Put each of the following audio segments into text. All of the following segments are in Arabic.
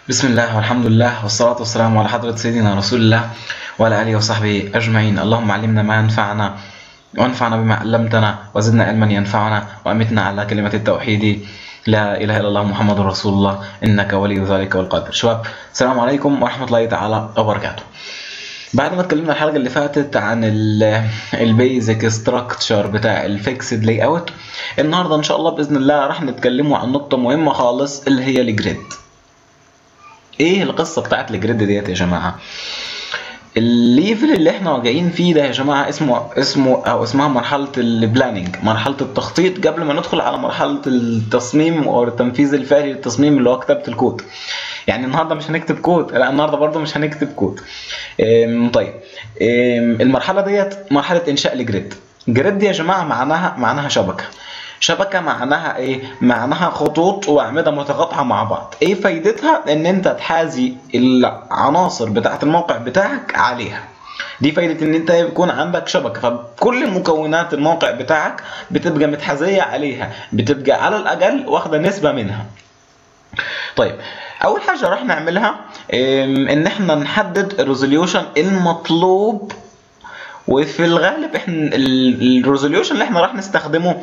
بسم الله والحمد لله والصلاة والسلام على حضرة سيدنا رسول الله وعلى آله وصحبه أجمعين. اللهم علمنا ما ينفعنا وانفعنا بما علمتنا وزدنا علما ينفعنا وأمتنا على كلمة التوحيد لا إله إلا الله محمد رسول الله إنك ولي ذلك والقادر. شباب، السلام عليكم ورحمة الله تعالى وبركاته. بعد ما اتكلمنا الحلقة اللي فاتت عن البيزك ستراكشر بتاع الفيكسد لاي اوت، النهارده ان شاء الله باذن الله راح نتكلموا عن نقطة مهمة خالص اللي هي الجريد. ايه القصة بتاعت الجريد ديت يا جماعة؟ الليفل اللي احنا واجعين فيه ده يا جماعة اسمها مرحلة البلاننج، مرحلة التخطيط قبل ما ندخل على مرحلة التصميم او التنفيذ الفعلي للتصميم اللي هو كتابة الكود. يعني النهارده مش هنكتب كود، لا النهارده برضو مش هنكتب كود. طيب، المرحلة ديت مرحلة انشاء الجريد. الجريد دي يا جماعة معناها شبكة معناها ايه؟ معناها خطوط واعمدة متقاطعة مع بعض. ايه فايدتها؟ ان انت تحازي العناصر بتاعة الموقع بتاعك عليها. دي فايدة ان انت يكون عندك شبكة، فكل مكونات الموقع بتاعك بتبقى متحازية عليها، بتبقى على الاقل واخدة نسبة منها. طيب، اول حاجة راح نعملها ان احنا نحدد الريزوليوشن المطلوب، وفي الغالب احنا الريزوليوشن اللي احنا راح نستخدمه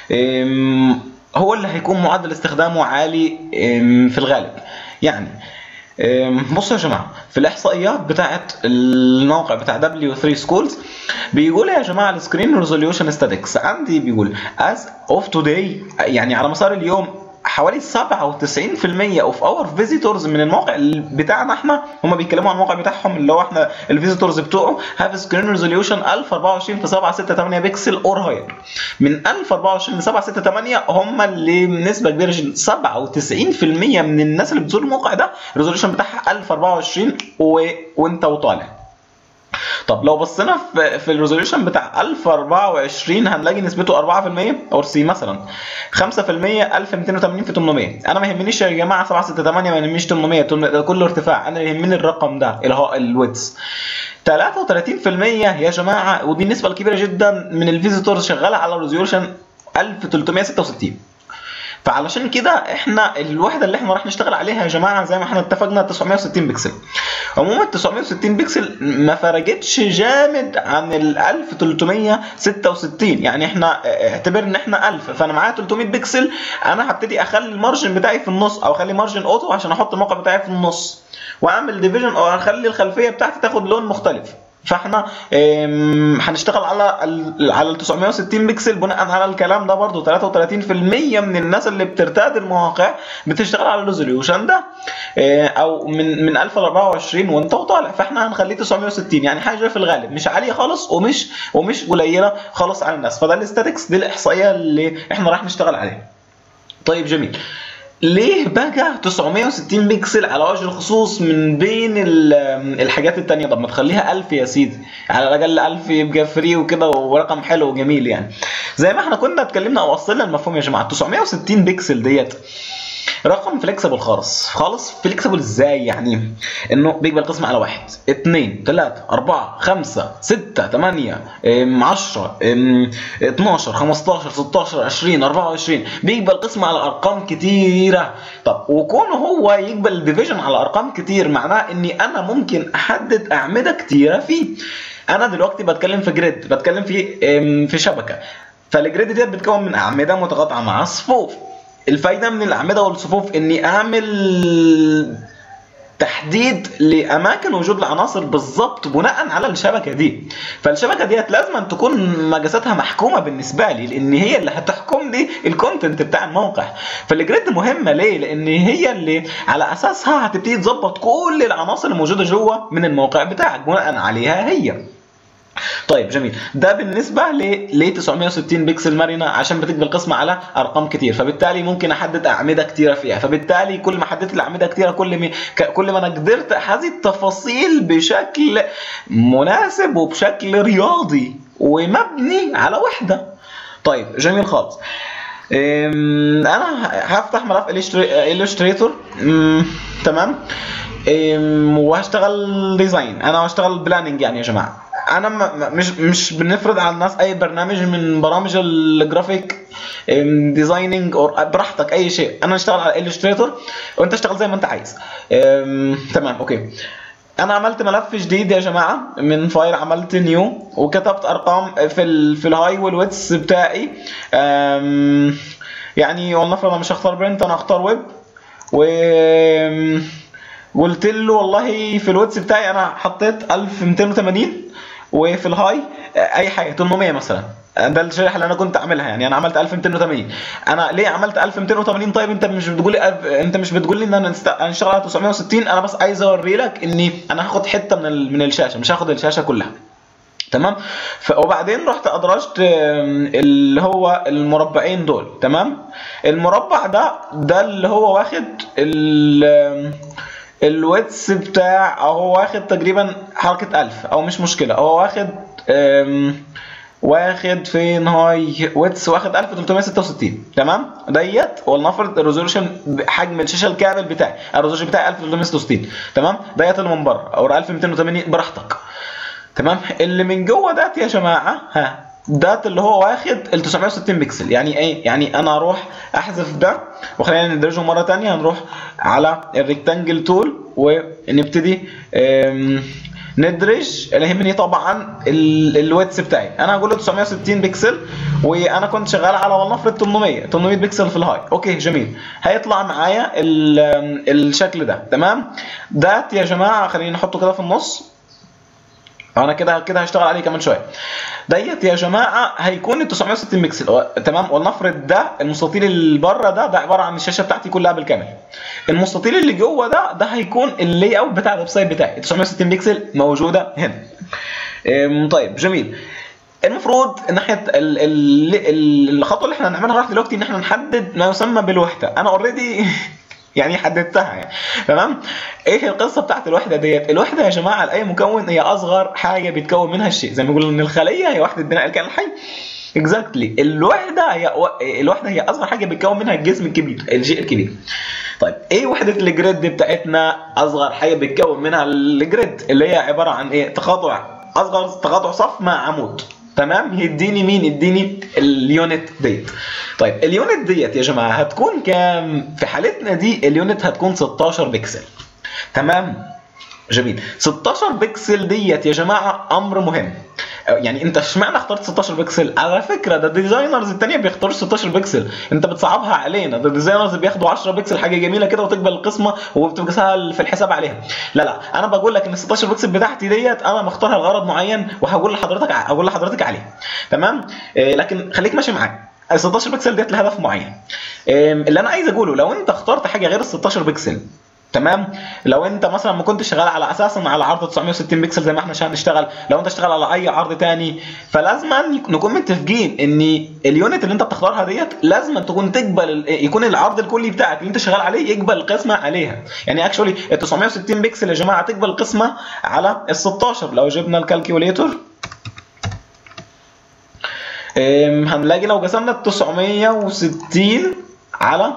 هو اللي هيكون معدل استخدامه عالي في الغالب. يعني بصوا يا جماعه، في الاحصائيات بتاعت الموقع بتاع W3 Schools بيقول يا جماعه السكرين ريزوليوشن ستاتكس عندي بيقول as of today، يعني على مسار اليوم حوالي 97% اوف اور فيزيتورز من الموقع بتاعنا احنا، هم بيتكلموا عن الموقع بتاعهم اللي هو احنا الفيزيتورز بتوعه هاف سكرين ريزوليوشن 1024 في 768 بكسل اور هاير. من 1024 ل 768 هم اللي بنسبه كبيره جدا 97% من الناس اللي بتزور الموقع ده الريزوليوشن بتاعها 1024 وانت وطالع. طب لو بصينا في الريزوليوشن بتاع 1024 هنلاقي نسبته 4% او سي مثلا 5%، 1280 في 800. انا ما يهمنيش يا جماعه 768، ما يهمنيش 800، ده كله ارتفاع، انا يهمني الرقم ده اللي هو الويدث. 33% يا جماعه، ودي النسبه الكبيره جدا من الفيزيتورز شغاله على ريزوليوشن 1366. فعلشان كده احنا الوحده اللي احنا راح نشتغل عليها يا جماعه زي ما احنا اتفقنا 960 بكسل. عموما 960 بكسل ما فرقتش جامد عن ال 1366، يعني احنا اعتبر ان احنا 1000، فانا معايا 300 بكسل. انا هبتدي اخلي المارجن بتاعي في النص، او اخلي مارجن اوتو عشان احط الموقع بتاعي في النص، واعمل ديفيجن او اخلي الخلفيه بتاعتي تاخد لون مختلف. فاحنا هنشتغل على ال 960 بكسل بناء على الكلام ده. برضو 33% من الناس اللي بترتاد المواقع بتشتغل على الريزوليوشن ده، او من 1024 وانت وطالع، فاحنا هنخليه 960، يعني حاجه في الغالب مش عاليه خالص ومش قليله خالص على الناس. فده الاستاتكس، دي الاحصائيه اللي احنا راح نشتغل عليها. طيب جميل، ليه بقى 960 بكسل على وجه الخصوص من بين الحاجات التانية؟ طب ما تخليها 1000 يا سيدي، على الاقل 1000 يبقى فري وكده ورقم حلو وجميل. يعني زي ما احنا كنا اتكلمنا او وصلنا المفهوم يا جماعه، 960 بكسل ديت رقم فليكسبل خالص. فليكسبل ازاي؟ يعني انه بيقبل القسمة على 1 2 3 4 5 6 8 10 12 15 16 20 24، بيقبل القسمة على ارقام كتيرة. طب وكونه هو يقبل الديفيجن على ارقام كتير معناه اني انا ممكن احدد اعمدة كتيرة فيه. انا دلوقتي بتكلم في جريد، بتكلم في شبكة، فالجريد ديت بتكون من اعمدة متقاطعة مع صفوف. الفايدة من الأعمدة والصفوف إني أعمل تحديد لأماكن وجود العناصر بالظبط بناء على الشبكة دي. فالشبكة ديت لازم أن تكون مقاساتها محكومة بالنسبة لي، لأن هي اللي هتحكم لي الكونتنت بتاع الموقع. فالجريد مهمة ليه؟ لأن هي اللي على أساسها هتبتدي تظبط كل العناصر الموجودة جوه من الموقع بتاعك بناء عليها هي. طيب جميل، ده بالنسبه ل 960 بكسل مرنه عشان بتقبل القسمه على ارقام كتير، فبالتالي ممكن احدد اعمده كتيره فيها. فبالتالي كل ما حددت الاعمده كتيره كل ما انا قدرت احازي التفاصيل بشكل مناسب وبشكل رياضي ومبني على وحده. طيب جميل خالص. انا هفتح ملف الستريتور، تمام، وهشتغل ديزاين، انا هشتغل بلاننج. يعني يا جماعه انا مش بنفرض على الناس اي برنامج من برامج الجرافيك ديزايننج او براحتك اي شيء. انا اشتغل على الستريتور وانت اشتغل زي ما انت عايز. تمام اوكي. انا عملت ملف جديد يا جماعه من فايل، عملت نيو وكتبت ارقام في الهاي والويتس بتاعي. يعني ولنفرض انا مش هختار برنت، انا هختار ويب، و قلت له والله في الويتس بتاعي انا حطيت 1280، وفي الهاي اي حاجه 800 مثلا. ده الشريحه اللي انا كنت عاملها، يعني انا عملت 1280. انا ليه عملت 1280؟ طيب انت مش بتقول لي ان انا هنشتغل على 960. انا بس عايز اوري لك اني انا هاخد حته من الشاشه، مش هاخد الشاشه كلها. تمام. وبعدين رحت ادرجت اللي هو المربعين دول. تمام. المربع ده اللي هو واخد الويتس بتاع، او هو واخد تقريبا حركه 1000 او مش مشكله، هو واخد فين هاي ويتس، واخد 1366. تمام. ديت ولنفرض الريزولوشن حجم الشاشه الكامل بتاعي، الريزولوشن بتاعي 1366. تمام. ديت اللي من بره او 1280 براحتك. تمام. اللي من جوه دات يا جماعه دات اللي هو واخد ال 960 بكسل. يعني ايه؟ يعني انا اروح احذف ده، وخلينا ندرجه مره ثانيه. هنروح على الريكتانجل تول ونبتدي ندرج. اللي يهمني طبعا الويتس بتاعي، انا هقول له 960 بكسل، وانا كنت شغال على ولنفرض 800 بكسل في الهاي. اوكي جميل. هيطلع معايا الشكل ده. تمام. دات يا جماعه خلينا نحطه كده في النص، انا كده هشتغل عليه كمان شويه. ديت يا جماعه هيكون ال 960 بكسل. تمام. ولنفرض ده المستطيل اللي بره ده عباره عن الشاشه بتاعتي كلها بالكامل. المستطيل اللي جوه ده هيكون اللي اوت بتاع الويب سايت بتاعي. 960 بكسل موجوده هنا. طيب جميل. المفروض ناحيه الخطوه اللي احنا هنعملها دلوقتي ان احنا نحدد ما يسمى بالوحده. انا اوريدي يعني حددتها يعني. تمام. ايه القصه بتاعت الوحده ديت؟ الوحده يا جماعه لاي مكون هي اصغر حاجه بيتكون منها الشيء، زي ما بيقولوا ان الخليه هي وحده بناء الكائن الحي. اكزاكتلي. الوحده هي اصغر حاجه بيتكون منها الجسم الكبير، الشيء الكبير. طيب ايه وحده الجريد بتاعتنا؟ اصغر حاجه بيتكون منها الجريد، اللي هي عباره عن ايه؟ اصغر تقاطع صف مع عمود. تمام. يديني مين؟ يديني اليونت ديت. طيب اليونت ديت يا جماعه هتكون كام؟ في حالتنا دي اليونت هتكون 16 بكسل. تمام. جميل. 16 بكسل ديت يا جماعه امر مهم. يعني انت اشمعنى اخترت 16 بكسل؟ على فكره ده الديزاينرز الثانيه بيختاروا 16 بكسل، انت بتصعبها علينا. ده الديزاينرز بياخدوا 10 بكسل حاجه جميله كده وتقبل القسمه وبتبقى سهل في الحساب عليها. لا انا بقول لك ان 16 بكسل بتاعتي ديت انا مختارها لغرض معين، وهقول لحضرتك عليه. تمام. لكن خليك ماشي معايا. ال 16 بكسل ديت لهدف معين. اللي انا عايز اقوله، لو انت اخترت حاجه غير ال 16 بكسل، تمام، لو انت مثلا ما كنتش شغال على اساسا على عرض 960 بكسل زي ما احنا هنشتغل، لو انت اشتغل على اي عرض تاني، فلازم نكون متفقين ان اليونت اللي انت بتختارها ديت لازم تكون يكون العرض الكلي بتاعك اللي انت شغال عليه يقبل القسمه عليها. يعني اكشولي ال 960 بكسل يا جماعه تقبل القسمه على ال 16. لو جبنا الكالكوليتور هنلاقي لو قسمنا ال 960 على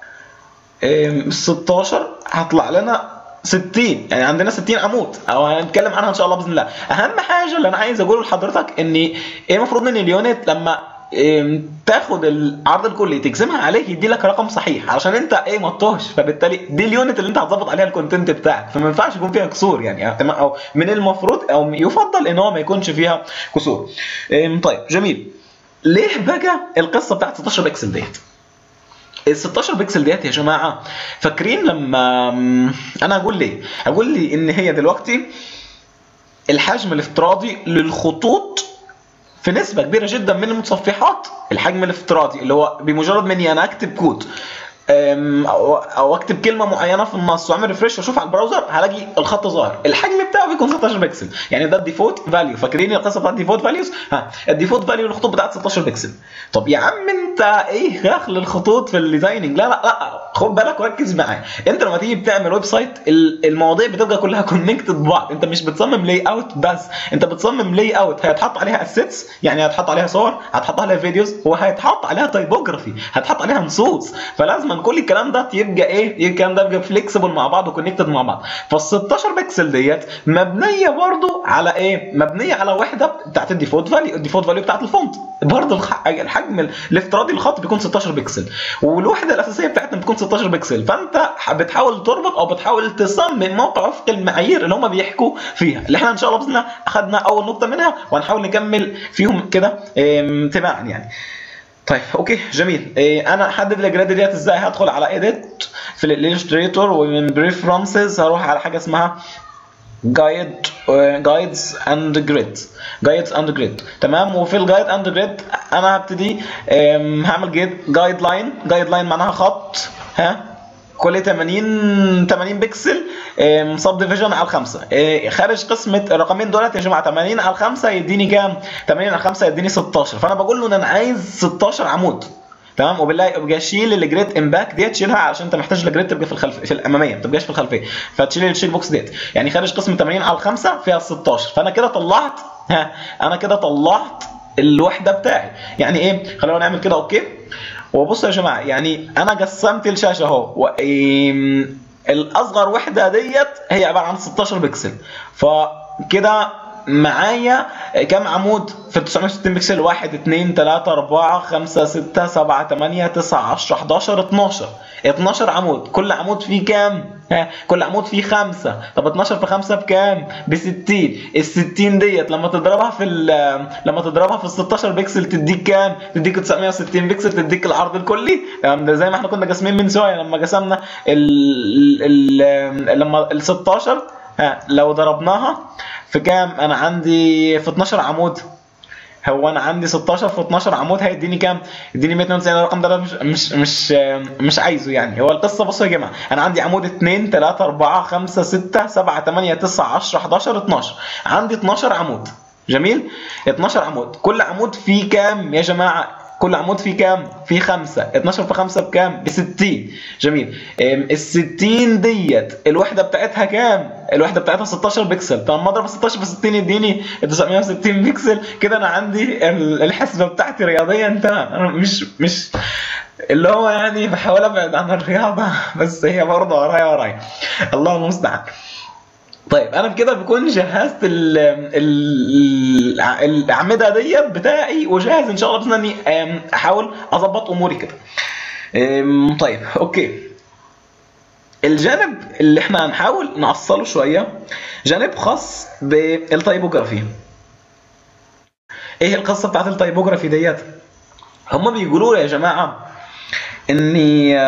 16 هطلع لنا 60. يعني عندنا 60 عمود، او هنتكلم عنها ان شاء الله باذن الله. اهم حاجه اللي انا عايز اقوله لحضرتك ان ايه المفروض ان اليونت لما تاخد العرض الكلي تقسمها عليه يدي لك رقم صحيح، علشان انت ما تتوهش. فبالتالي دي اليونت اللي انت هتظبط عليها الكونتنت بتاعك، فما ينفعش يكون فيها كسور يعني، او من المفروض او يفضل ان هو ما يكونش فيها كسور. طيب جميل. ليه بقى القصه بتاعت 16 بكسل ديت؟ ال 16 بكسل ديت يا جماعه فاكرين لما انا اقول لي ان هي دلوقتي الحجم الافتراضي للخطوط في نسبه كبيره جدا من المتصفحات. الحجم الافتراضي اللي هو بمجرد مني انا اكتب كود او اكتب كلمه معينه في النص واعمل ريفرش واشوف على البراوزر هلاقي الخط ظاهر، الحجم بتاعه بيكون 16 بكسل. يعني ده الديفولت فاليو. فاكرين القصه بتاعت الديفولت فاليوز؟ الديفولت فاليو للخطوط بتاعت 16 بكسل. طب يا عم انت ايه دخل الخطوط في الديزايننج؟ لا خد بالك وركز معايا. انت لما تيجي بتعمل ويب سايت المواضيع بتبقى كلها كونكتد ببعض. انت مش بتصمم لاي اوت بس، انت بتصمم لاي اوت هيتحط عليها اسيتس، يعني هتحط عليها صور، هتحط عليها فيديوز، وهيتحط عليها تايبوجرافي، هتحط عليها نصوص. فلازم كل الكلام ده يبقى الكلام ده يبقى فليكسبل مع بعض وكونكتد مع بعض. فال 16 بكسل ديت مبنيه برضو على ايه؟ مبنيه على وحده بتاعت الديفولت فاليو، الديفولت فاليو بتاعت الفونت. برضه الحجم الافتراضي للخط بيكون 16 بكسل، والوحده الاساسيه بتاعتنا بتكون 16 بكسل. فانت بتحاول تربط او بتحاول تصمم موقع وفق المعايير اللي هم بيحكوا فيها، اللي احنا ان شاء الله باذن الله اخذنا اول نقطه منها وهنحاول نكمل فيهم كده تباعا يعني. طيب اوكي جميل. انا احدد الجريد ديت ازاي؟ هدخل على ايديت في الاليستريتور، ومن بريفرنسز هروح على حاجه اسمها جايدز اند جريد، تمام. وفي الجايد اند جريد انا هبتدي هعمل جايد لاين معناها خط كل 80 بكسل سب ديفيجن على 5. خارج قسمه الرقمين دولت يا جماعه 80 على 5 يديني كام؟ 80 على 5 يديني 16. فانا بقول له ان انا عايز 16 عمود، تمام. وبالله يبقى شيل الجريد امباك ديت، شيلها علشان انت محتاج الجريد تبقى في الاماميه، ما تبقاش في الخلفيه، فتشيل الشيل بوكس ديت. يعني خارج قسم 80 على 5 فيها 16. فانا كده طلعت الوحده بتاعي. يعني ايه؟ خلونا نعمل كده اوكي. وبصوا يا جماعه، يعني انا قسمت الشاشه اهو، الاصغر وحده ديت هي عباره عن 16 بكسل. فكده معايا كم عمود في ال 960 بكسل؟ 1 2 3 4 5 6 7 8 9 10 11 12 عمود. كل عمود فيه كام؟ كل عمود فيه 5. طب 12 في 5 بكام؟ ب 60. ال 60 ديت لما تضربها في ال 16 بكسل تديك كام؟ تديك 960 بكسل، تديك العرض الكلي. ده زي ما احنا كنا قاسمين من شويه لما قسمنا لما ال 16 لو ضربناها في كام؟ انا عندي في 12 عمود. هو انا عندي 16 في 12 عمود هيديني كام؟ يديني 192. الرقم ده مش عايزه يعني. هو القصه بصوا يا جماعه، انا عندي عمود 2 3 4 5 6 7 8 9 10 11 12. عندي 12 عمود. جميل. 12 عمود، كل عمود فيه كام يا جماعه؟ كل عمود فيه كام؟ فيه 5. 12 في 5 بكام؟ ب 60. جميل. ال 60 ديت الوحده بتاعتها كام؟ الوحده بتاعتها 16 بكسل. فلما اضرب 16 في 60 يديني 960 بكسل. كده انا عندي الحسبه بتاعتي رياضيا تمام. انا مش اللي هو يعني بحاول ابعد عن الرياضه، بس هي برضه ورايا الله المستعان. طيب انا بكده بكون جهزت الاعمده ديت بتاعي، وجاهز ان شاء الله باذن الله اني احاول اظبط اموري كده. طيب اوكي. الجانب اللي احنا هنحاول نعصله شويه جانب خاص بالتايبوجرافي. ايه القصه بتاعت التايبوجرافي ديت؟ هم بيقولوا لي يا جماعه اني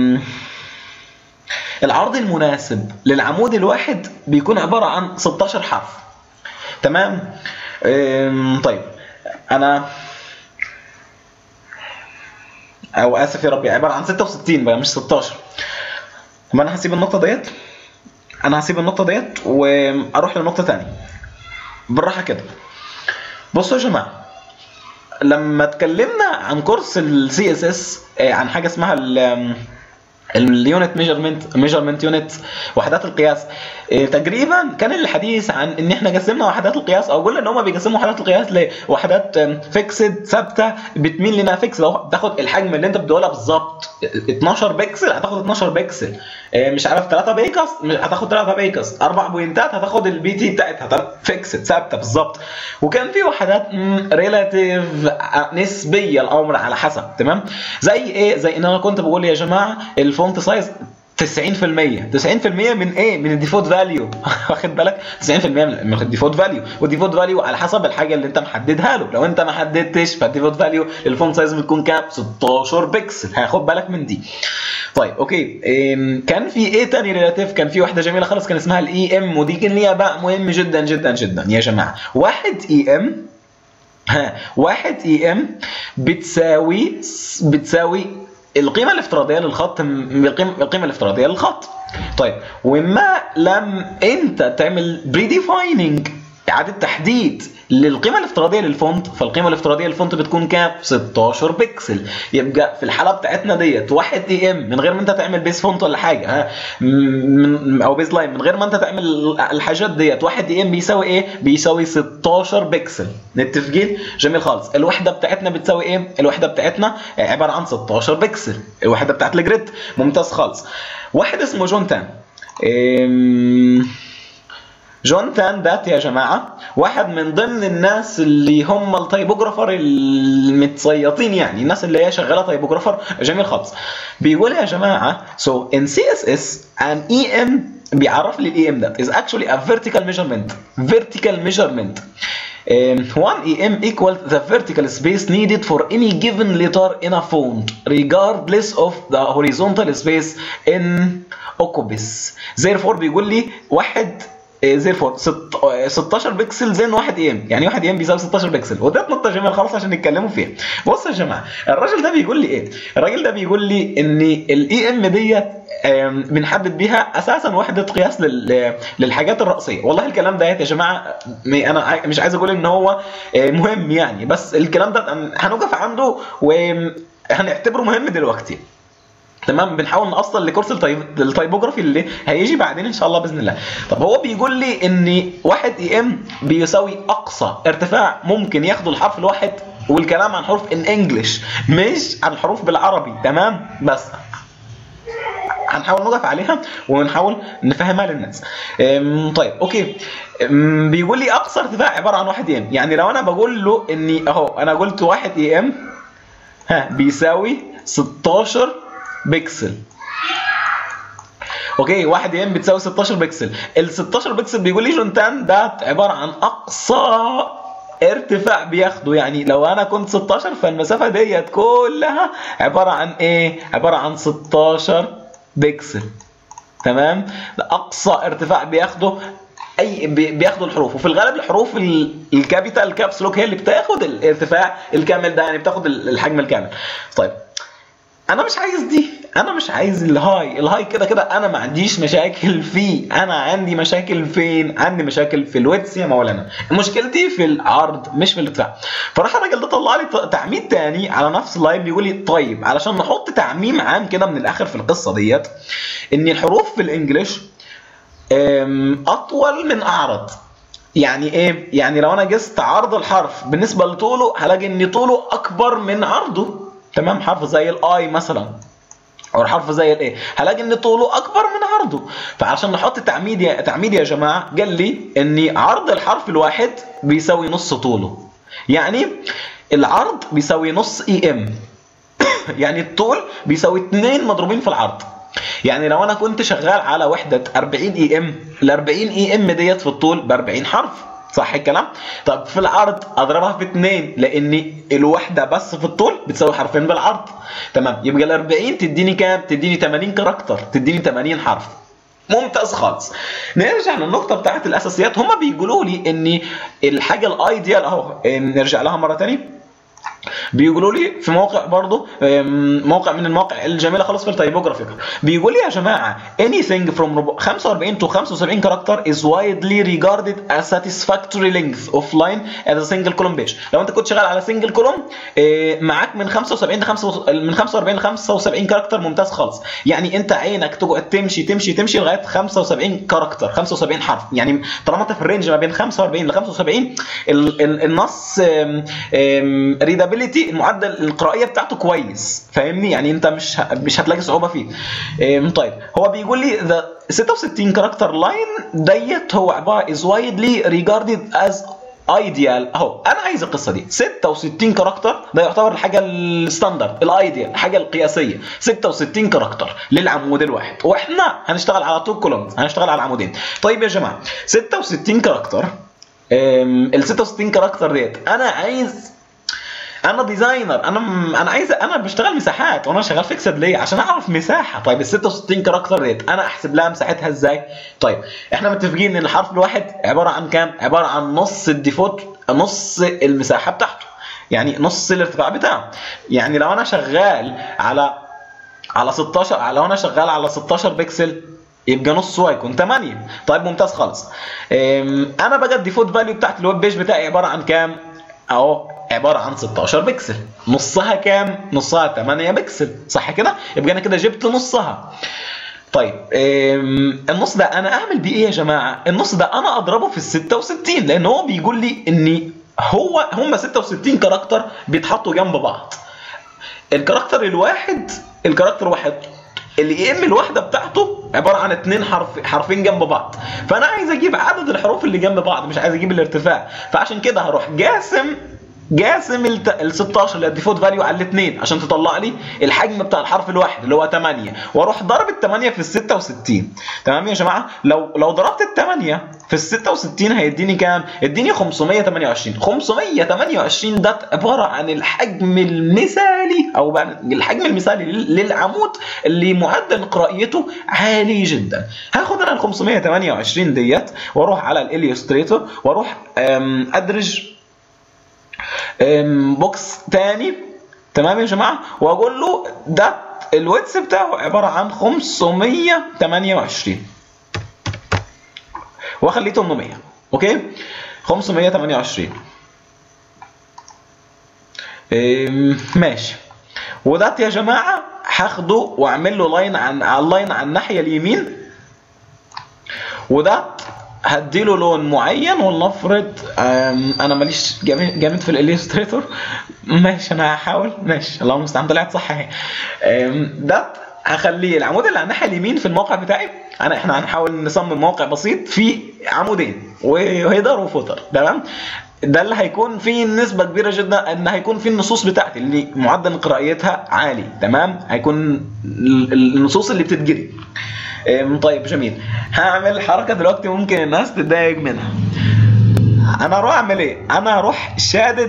العرض المناسب للعمود الواحد بيكون عبارة عن 16 حرف، تمام. طيب انا او اسف يا ربي، عبارة عن 66 بقى مش 16. طب انا هسيب النقطة ديت واروح لنقطة تانية بالراحة كده. بصوا يا جماعة، لما اتكلمنا عن كورس السي اس اس عن حاجة اسمها اليونت ميجرمنت يونت، وحدات القياس، تقريبا كان الحديث عن ان احنا قسمنا وحدات القياس، او قلنا ان هم بيقسموا وحدات القياس لوحدات فيكسد ثابته بتميل لنا فيكس. لو تاخد الحجم اللي انت بتقولها بالظبط 12 بكسل هتاخد 12 بكسل، مش عارف 3 بيكس هتاخد 3 بيكس، 4 بوينتات هتاخد البي تي بتاعتها فيكسد ثابته بالظبط. وكان في وحدات ريلاتيف نسبيه الامر على حسب، تمام. زي ايه؟ زي ان انا كنت بقول يا جماعه الفونت سايز 90%. 90% من ايه؟ من الديفولت فاليو. واخد بالك؟ 90% من الديفولت فاليو، والديفولت فاليو على حسب الحاجه اللي انت محددها له. لو انت ما حددتش فالديفولت فاليو للفونت سايز بتكون كام؟ 16 بكسل. هاخد بالك من دي. طيب اوكي. كان في ايه تاني ريلاتيف؟ كان في واحده جميله خالص كان اسمها الاي ام، ودي كان ليها بقى مهم جدا جدا جدا يا جماعه. 1 اي ام بتساوي القيمة الافتراضية للخط القيمة الافتراضية للخط. طيب وما لم انت تعمل بريديفايننج، اعادة تحديد للقيمة الافتراضية للفونت، فالقيمة الافتراضية للفونت بتكون كام؟ 16 بكسل. يبقى في الحالة بتاعتنا ديت 1 اي ام من غير ما انت تعمل بيس فونت ولا حاجة، او بيس لاين، من غير ما انت تعمل الحاجات ديت، 1 اي ام بيساوي ايه؟ بيساوي 16 بكسل. متفقين؟ جميل خالص. الوحدة بتاعتنا بتساوي ايه؟ الوحدة بتاعتنا عبارة عن 16 بكسل، الوحدة بتاعت الجريد. ممتاز خالص. واحد اسمه جون تان. جوناثان دات يا جماعه واحد من ضمن الناس اللي هم التايبوجرافر المتصيطين، يعني الناس اللي هي شغاله تايبوجرافر جميل خالص. بيقول يا جماعه so in CSS an EM بيعرف لي الاي ام ده is actually a vertical measurement. 1 EM equals the vertical space needed for any given letter in a font regardless of the horizontal space in occupies. therefore بيقول لي واحد therefore 16 بكسل زين 1 EM، يعني 1 EM بيساوي 16 بكسل، وده نقطة جميلة خالص عشان نتكلموا فيها. بصوا يا جماعة الراجل ده بيقول لي ايه؟ الراجل ده بيقول لي ان الاي ام ديت بنحدد بيها اساسا وحده قياس للحاجات الرئيسيه. والله الكلام ده يا جماعه انا مش عايز اقول ان هو مهم يعني، بس الكلام ده هنوقف عنده وهنعتبره مهم دلوقتي. تمام، بنحاول نوصل لكورس التايبوجرافي اللي هيجي بعدين ان شاء الله باذن الله. طب هو بيقول لي ان 1 EM بيساوي اقصى ارتفاع ممكن ياخده الحرف الواحد، والكلام عن حروف ان انجلش مش عن حروف بالعربي. تمام، بس هنحاول نقف عليها ونحاول نفهمها للناس. طيب اوكي، بيقول لي اقصى ارتفاع عباره عن 1 EM، يعني لو انا بقول له اني اهو انا قلت 1 EM بيساوي 16 بكسل. اوكي 1 EM بتساوي 16 بكسل. ال 16 بكسل بيقول لي جوناثان ده عباره عن اقصى ارتفاع بياخده، يعني لو انا كنت 16 فالمسافه ديت كلها عباره عن ايه؟ عباره عن 16 بكسل. تمام، ده اقصى ارتفاع بياخده بياخدوا الحروف، وفي الغالب الحروف الكابيتال كابس لوك هي اللي بتاخد الارتفاع الكامل ده، يعني بتاخد الحجم الكامل. طيب انا مش عايز دي، انا مش عايز الهاي كده كده انا ما عنديش مشاكل فيه. انا عندي مشاكل فين؟ عندي مشاكل في الويتس يا مولانا، مشكلتي في العرض مش في الارتفاع. فراح الراجل ده طلع لي تعميم تاني على نفس اللاين، بيقول لي طيب علشان نحط تعميم عام كده من الاخر في القصه ديت، ان الحروف في الانجليش اطول من اعرض. يعني ايه؟ يعني لو انا قست عرض الحرف بالنسبه لطوله هلاقي ان طوله اكبر من عرضه. تمام، حرف زي الاي مثلا او حرف زي الايه هلاقي ان طوله اكبر من عرضه. فعشان نحط تعميد يا جماعه قال لي ان عرض الحرف الواحد بيساوي نص طوله، يعني العرض بيساوي نص EM يعني الطول بيساوي 2 مضروبين في العرض. يعني لو انا كنت شغال على وحده 40 EM، ال 40 EM ديت في الطول ب 40 حرف، صح الكلام؟ طب في العرض اضربها في 2، لان الوحده بس في الطول بتساوي حرفين بالعرض. تمام، يبقى ال 40 تديني كام؟ تديني 80 كاركتر، تديني 80 حرف. ممتاز خالص. نرجع للنقطه بتاعت الاساسيات. هم بيقولوا لي ان الحاجه الايديال اهو، نرجع لها مره ثانيه. بيقولوا لي في موقع برضه، موقع من المواقع الجميله خالص في التايبوجرافي، بيقول لي يا جماعه anything from 45 to 75 character is widely regarded as satisfactory length of line as a single column page. لو انت كنت شغال على single column معاك من 75 من 45 ل 75 كاركتر، ممتاز خالص. يعني انت عينك تقعد تمشي لغايه 75 كاركتر، 75 حرف. يعني طالما انت في الرينج ما بين 45 ل 75 النص ريدابيلتي المعدل القرائيه بتاعته كويس، فاهمني؟ يعني انت مش هتلاقي صعوبه فيه. طيب هو بيقول لي ذا 66 كاركتر لاين ديت هو عباره از وايدلي ريجاردد از ايديال. اهو انا عايز القصه دي 66 كاركتر، ده يعتبر الحاجه الستاندرد الايديال، الحاجه القياسيه 66 كاركتر للعمود الواحد، واحنا هنشتغل على 2 كولومز، هنشتغل على عمودين. طيب يا جماعه 66 كاركتر، ال 66 كاركتر ديت انا ديزاينر، انا بشتغل مساحات، وانا شغال فيكسد ليه؟ عشان اعرف مساحه. طيب ال 66 كاركتر ديت انا احسب لها مساحتها ازاي؟ طيب احنا متفقين ان الحرف الواحد عباره عن كام؟ عباره عن نص الديفولت، نص المساحه بتاعته، يعني نص الارتفاع بتاعه. يعني لو انا شغال على 16، لو انا شغال على 16 بكسل يبقى نص هيكون 8. طيب ممتاز خالص. انا بقى الديفولت فاليو بتاعت الويب بيج بتاعي عباره عن كام؟ اهو عباره عن 16 بكسل. نصها كام؟ نصها 8 بكسل، صح كده؟ يبقى انا كده جبت نصها. طيب النص ده انا اعمل بيه ايه يا جماعه؟ النص ده انا اضربه في ال 66، لان هو بيقول لي ان هم 66 كاركتر بيتحطوا جنب بعض. الكاركتر واحد الاي ام الواحده بتاعته عباره عن اتنين حرفين جنب بعض، فانا عايز اجيب عدد الحروف اللي جنب بعض، مش عايز اجيب الارتفاع. فعشان كده هروح جاسم ال 16 اللي الديفولت فاليو على الاثنين عشان تطلع لي الحجم بتاع الحرف الواحد اللي هو 8، واروح ضرب ال 8 في ال 66. تمام يا جماعه؟ لو ضربت ال 8 في ال 66 هيديني كام؟ اديني 528. 528 ده عباره عن الحجم المثالي او الحجم المثالي للعمود اللي معدل قراءته عالي جدا. هاخد انا ال 528 ديت واروح على الاليوستريتور واروح ادرج بوكس تاني. تمام يا جماعه؟ واقول له ده الويدث بتاعه عباره عن 528 واخليه 800. اوكي 528 ماشي. وده يا جماعه هاخده واعمل له لاين على الناحيه اليمين، وده هديله لون معين. ولنفرض انا ماليش جامد في الاليستريتور، ماشي انا هحاول، ماشي اللهم المستعان طلعت صح اهي. ده هخليه العمود اللي على الناحيه اليمين في الموقع بتاعي. احنا هنحاول نصمم موقع بسيط فيه عمودين وهيدر وفوتر. تمام؟ ده اللي هيكون فيه نسبه كبيره جدا ان هيكون فيه النصوص بتاعتي اللي معدل قراءتها عالي. تمام؟ هيكون النصوص اللي بتتجري. طيب جميل. هعمل حركه دلوقتي ممكن الناس تتضايق منها. انا هروح اعمل ايه؟ انا هروح شادد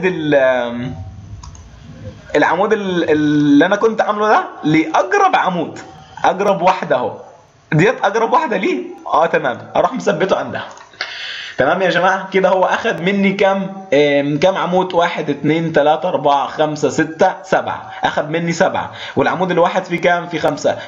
العمود اللي انا كنت عامله ده لاقرب عمود، اقرب واحده اهو، ديت اقرب واحده ليه. تمام، اروح مثبته عندها. تمام يا جماعه؟ كده هو اخذ مني كام عمود؟ 1 2 3 4 5 6 7. اخذ مني 7، والعمود الواحد فيه كام؟ في 5.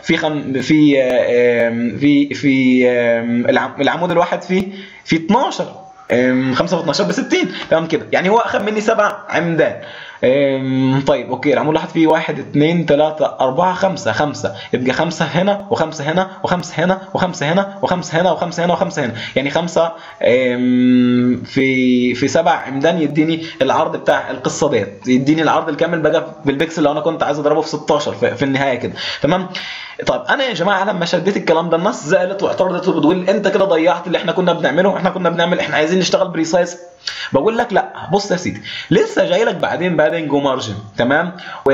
العمود الواحد فيه 12. 5 في 12 ب 60. تمام كده، يعني هو اخذ مني 7 عمدان. طيب اوكي، العمود الواحد فيه 1 2 3 4 5. يبقى 5 هنا و5 هنا و5 هنا و5 هنا و5 هنا و5 هنا و5 هنا، يعني 5 في 7 عمدان يديني العرض بتاع القصه ديت، يديني العرض الكامل بقى بالبكسل لو انا كنت عايز اضربه في 16 في النهايه كده. تمام؟ طيب انا يا جماعه لما شديت الكلام ده الناس زعلت واعترضت وبتقول انت كده ضيعت اللي احنا كنا بنعمله. احنا عايزين نشتغل بريسايز. بقول لك لا، بص يا سيدي، لسه جاي لك بعدين بادنج ومارجن. تمام؟ و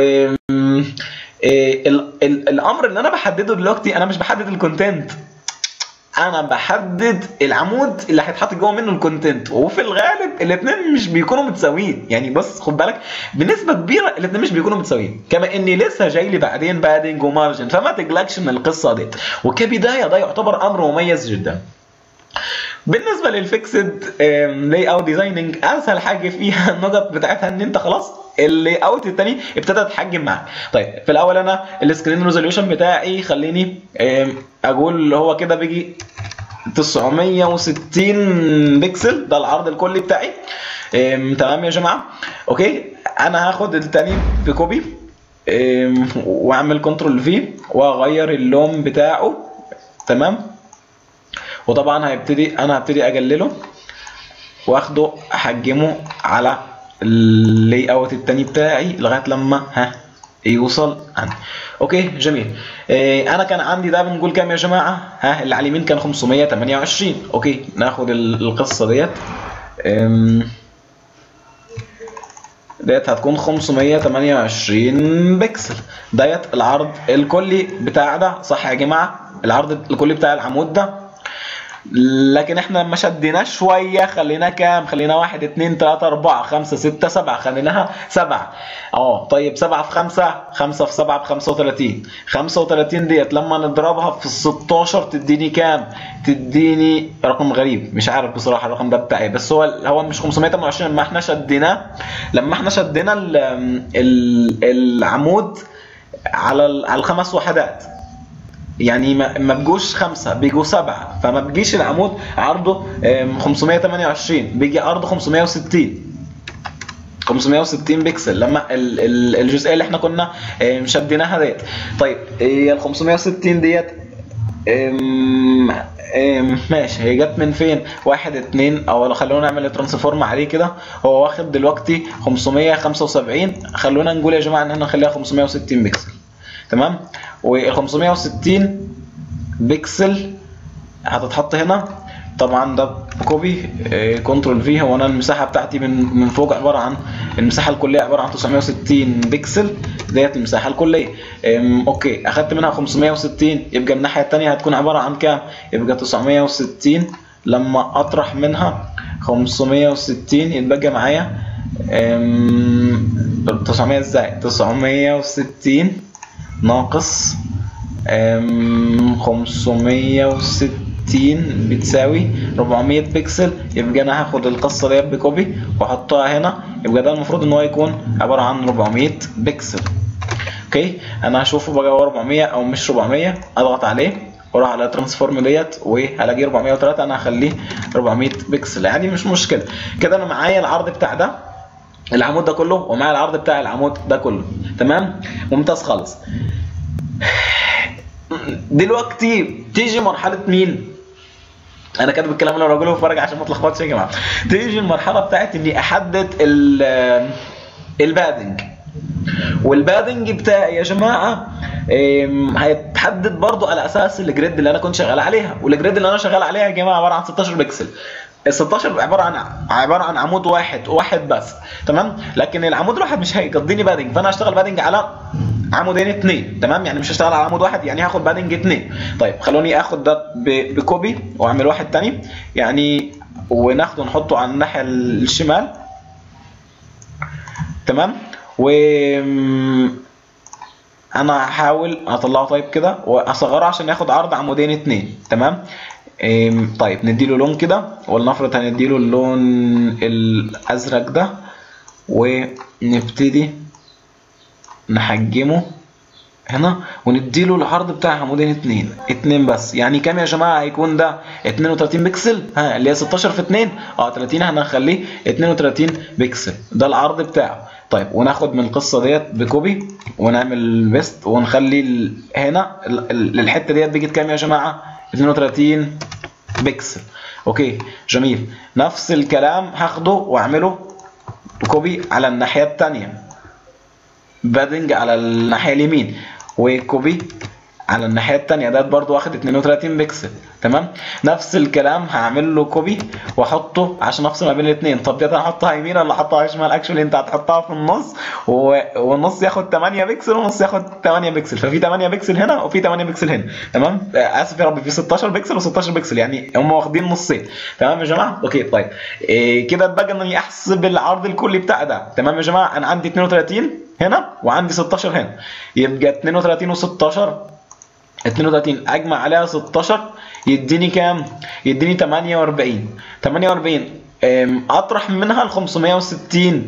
الامر اللي انا بحدده دلوقتي، انا مش بحدد الكونتنت، انا بحدد العمود اللي هيتحط جوه منه الكونتنت. وفي الغالب الاثنين مش بيكونوا متساويين، يعني بص خد بالك بنسبه كبيره الاثنين مش بيكونوا متساويين، كما اني لسه جاي لي بعدين بادنج ومارجن، فما تقلقش من القصه دي. وكبدايه ده يعتبر امر مميز جدا. بالنسبه للفيكسد لاي اوت ديزايننج، اسهل حاجه فيها النقط بتاعتها ان انت خلاص اللاي اوت الثاني ابتدى يتحجم معاك. طيب في الاول انا السكرين ريزوليوشن بتاعي خليني اقول هو كده بيجي 960 بكسل، ده العرض الكلي بتاعي. تمام يا جماعه؟ اوكي، انا هاخد الثاني بكوبي واعمل كنترول في واغير اللون بتاعه. تمام؟ وطبعا انا هبتدي اقلله واخده احجمه على اللاي اوت التاني بتاعي لغايه لما يوصل عندي. اوكي جميل. انا كان عندي ده بنقول كام يا جماعه؟ اللي على اليمين كان 528. اوكي، ناخد القصه ديت هتكون 528 بكسل. ديت العرض الكلي بتاع ده، صح يا جماعه؟ العرض الكلي بتاع العمود ده. لكن احنا لما شديناه شويه خليناه كام؟ خلينا 1 2 3 4 5 6 7، خليناها 7. طيب 7 في 5 في 7 ب 35. 35 ديت لما نضربها في 16 تديني كام؟ تديني رقم غريب، مش عارف بصراحه الرقم ده بتاعي، بس هو مش 528 لما احنا شدينا العمود على الخمس وحدات، يعني ما بيجوش 5، بيجوا 7، فما بيجيش العمود عرضه 528، بيجي عرضه 560 بكسل لما الجزئيه اللي احنا كنا شديناها ديت. طيب ال 560 ديت ماشي، هي جت من فين؟ 1 2 او خلونا نعمل ترانسفورم عليه كده. هو واخد دلوقتي 575، خلونا نقول يا جماعه ان احنا نخليها 560 بكسل. تمام. وال 560 بكسل هتتحط هنا طبعا، ده كوبي كنترول في. هو انا المساحه بتاعتي من فوق عباره عن المساحه الكليه عباره عن 960 بكسل، ديت المساحه الكليه. اوكي، اخدت منها 560 يبقى الناحيه الثانيه هتكون عباره عن كام؟ يبقى 960 لما اطرح منها 560 يتبقى معايا 900 ازاي؟ 960 ناقص 560 بتساوي 400 بكسل. يبقى انا هاخد القصه ديت بكوبي واحطها هنا، يبقى ده المفروض ان هو يكون عباره عن 400 بكسل. اوكي، انا هشوفه بقى هو 400 او مش 400، اضغط عليه واروح على ترانسفورم ديت وهلاقيه 403. انا هخليه 400 بكسل يعني مش مشكله. كده انا معايا العرض بتاع ده العمود ده كله، ومعايا العرض بتاع العمود ده كله. تمام، ممتاز خالص. دلوقتي تيجي مرحله مين؟ انا كاتب الكلام اللي انا بقوله وفرج عشان ما اتلخبطش يا جماعه. تيجي المرحله بتاعت اني احدد البادنج، والبادنج بتاعي يا جماعه هيتحدد برضو على اساس الجريد اللي انا كنت شغال عليها. والجريد اللي انا شغال عليها يا جماعه عباره عن 16 بكسل. ال 16 عباره عن عمود واحد بس. تمام، لكن العمود الواحد مش هيقضيني بادنج، فانا هشتغل بادنج على عمودين اتنين. تمام، يعني مش هشتغل على عمود واحد، يعني هاخد بادنج اتنين. طيب خلوني اخد ده بكوبي واعمل واحد تاني يعني، وناخده نحطه على الناحيه الشمال. تمام، و انا هحاول اطلعه طيب كده واصغره عشان ياخد عرض عمودين اتنين. تمام، طيب نديله لون كده، ولنفرض هنديله اللون الازرق ده، ونبتدي نحجمه هنا ونديله العرض بتاع عمودين اتنين بس. يعني كام يا جماعه هيكون ده؟ 32 بكسل، ها اللي هي 16 في 2 30. هنخليه 32 بكسل، ده العرض بتاعه. طيب وناخد من القصه ديت بكوبي ونعمل بيست ونخلي هنا الحته ديت بقت كام يا جماعه؟ 32 بكسل. اوكي جميل. نفس الكلام هاخده واعمله كوبي على الناحيه الثانيه، بادنج على الناحيه اليمين، وكوبي على الناحيه الثانيه، ده برضو واخد 32 بكسل. تمام، نفس الكلام هعمل له كوبي واحطه عشان افصل ما بين الاثنين. طب دي هحطها يمين ولا احطها شمال؟ اكشولي انت هتحطها في النص، والنص ياخد 8 بكسل والنص ياخد 8 بكسل، ففي 8 بكسل هنا وفي 8 بكسل هنا. تمام، اسف يا رب، في 16 بكسل و16 بكسل، يعني هم واخدين نصين. تمام يا جماعه. اوكي طيب كده اتبقى اني احسب العرض الكلي بتاع ده. تمام يا جماعه، انا عندي 32 هنا وعندي 16 هنا، يبقى 32 و16، 32 اجمع عليها 16 يديني كام؟ يديني 48. 48 اطرح منها ال 560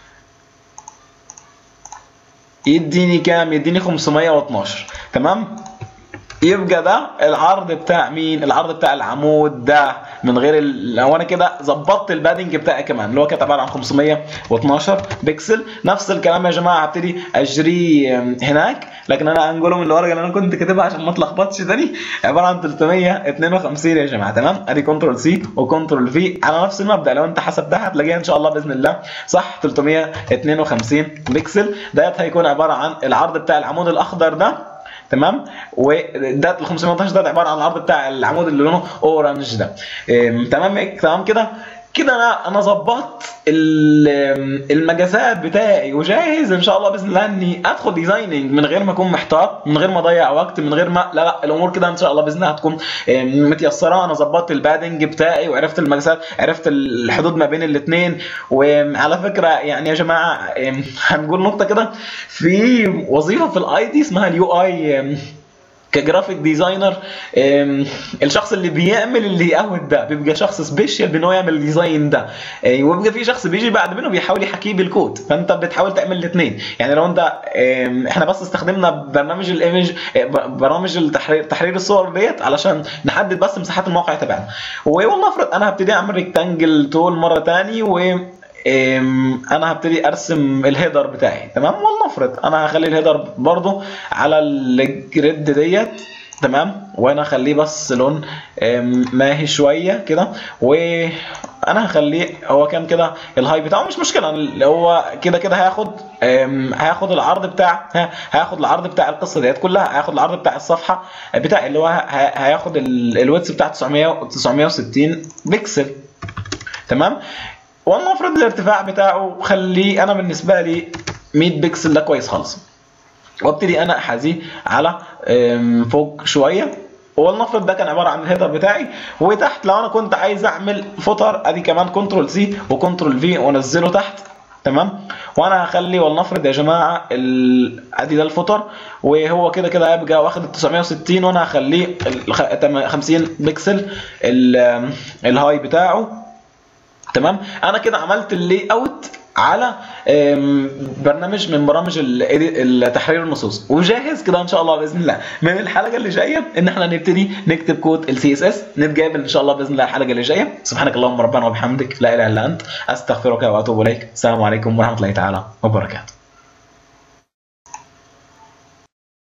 يديني كام؟ يديني 512. تمام، يبقى ده العرض بتاع مين؟ العرض بتاع العمود ده من غير لو انا كده ظبطت البادنج بتاعي كمان اللي هو كانت عباره عن 512 بكسل. نفس الكلام يا جماعه هبتدي اجريه هناك، لكن انا انجله من الورقه اللي انا كنت كاتبها عشان ما اتلخبطش تاني عباره عن 352 يا جماعه. تمام، ادي كنترول سي وكنترول في على نفس المبدا، لو انت حسبتها هتلاقيها ان شاء الله باذن الله صح. 352 بكسل ديت هيكون عباره عن العرض بتاع العمود الاخضر ده. تمام، وده ال 512 ده عباره عن العرض بتاع العمود اللي لونه اورنج ده. تمام كده انا ظبطت المجازات بتاعي وجاهز ان شاء الله باذن الله اني ادخل ديزايننج من غير ما اكون محتار، من غير ما اضيع وقت، من غير ما لا الامور كده ان شاء الله باذن الله هتكون متيسره. انا ظبطت البادنج بتاعي وعرفت المجازات، عرفت الحدود ما بين الاثنين. وعلى فكره يعني يا جماعه هنقول نقطه كده، في وظيفه في الاي دي اسمها اليو اي كجرافيك ديزاينر. الشخص اللي بيعمل اللي يقود ده بيبقى شخص سبيشال بان هو يعمل الديزاين ده، وبيبقى في شخص بيجي بعد منه بيحاول يحكيه بالكود، فانت بتحاول تعمل الاثنين. يعني لو انت احنا بس استخدمنا برنامج الايمج، برامج تحرير الصور ديت علشان نحدد بس مساحات الموقع تبعنا. والله افرض انا هبتدي اعمل ريكتانجل تول مره ثاني، و انا هبتدي ارسم الهيدر بتاعي. تمام، ولنفرض انا هخلي الهيدر برضو على الجريد ديت. تمام، وانا اخليه بس لون ماهي شويه كده، انا هخليه هو كان كده الهاي بتاعه مش مشكله، اللي هو كده كده هياخد العرض بتاع هياخد العرض بتاع القصه ديت كلها، هياخد العرض بتاع الصفحه بتاع اللي هو هياخد الويدث بتاع 960 بكسل. تمام. ولنفرض الارتفاع بتاعه خليه انا بالنسبه لي 100 بكسل، ده كويس خالص. وابتدي انا احاذيه على فوق شويه. ولنفرض ده كان عباره عن الهيدر بتاعي، وتحت لو انا كنت عايز اعمل فوتر ادي كمان كنترول سي وكنترول في وانزله تحت. تمام. وانا هخلي ولنفرض يا جماعه ادي ده الفوتر، وهو كده كده هيبقى واخد ال 960، وانا هخليه 50 بكسل الهاي بتاعه. تمام. انا كده عملت اللي اوت على برنامج من برامج تحرير النصوص، وجاهز كده ان شاء الله باذن الله. من الحلقه اللي جايه ان احنا نبتدي نكتب كود السي اس اس. نتقابل ان شاء الله باذن الله الحلقه اللي جايه. سبحانك اللهم ربنا وبحمدك لا اله الا انت استغفرك واتوب اليك. السلام عليكم ورحمه الله تعالى وبركاته.